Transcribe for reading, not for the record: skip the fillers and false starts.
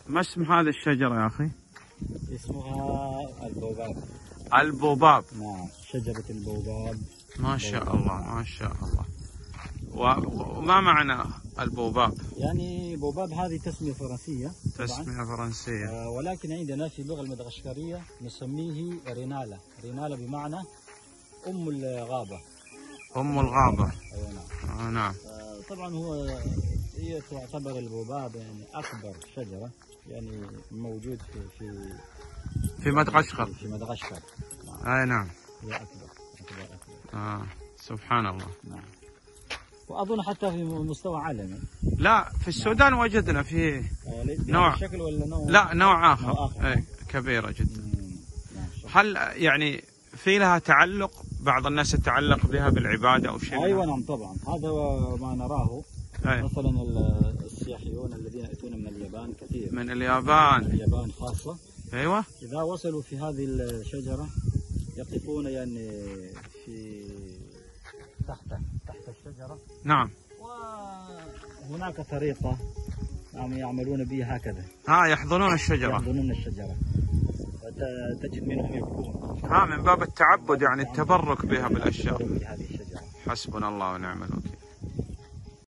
ما اسم هذه الشجرة يا أخي؟ اسمها البوباب. البوباب. نعم، شجرة البوباب. ما شاء الله ما شاء الله. وما معنى البوباب؟ يعني بوباب هذه تسمية فرنسية. تسمية فرنسية. ولكن عندنا في اللغة المدغشقرية نسميه رينالا. رينالا بمعنى أم الغابة. أم الغابة. أيوة نعم. نعم. طبعا هي تعتبر البوباب يعني أكبر شجرة يعني موجود في مدغشقر. في مدغشقر. نعم. أي نعم. هي أكبر. سبحان الله. نعم. وأظن حتى في مستوى عالمي. لا، في السودان نعم. وجدنا فيه نوع شكل ولا نوع؟ لا، نوع آخر. أي كبيرة جدا. هل يعني في لها تعلق؟ بعض الناس تتعلق بها بالعبادة أو شيء؟ أيوة نعم طبعا، هذا ما نراه. أي. مثلا السياحيون الذين يأتون من اليابان كثير. من اليابان. من اليابان خاصة. أيوة. إذا وصلوا في هذه الشجرة يقفون يعني في تحت الشجرة. نعم. وهناك طريقة يعملون بها هكذا. يحضنون الشجرة. يحضنون الشجرة. تجد منهم يبكون. من باب التعبد يعني التبرك بها بالأشجار. بهذه الشجرة. حسبنا الله ونعم الوكيل.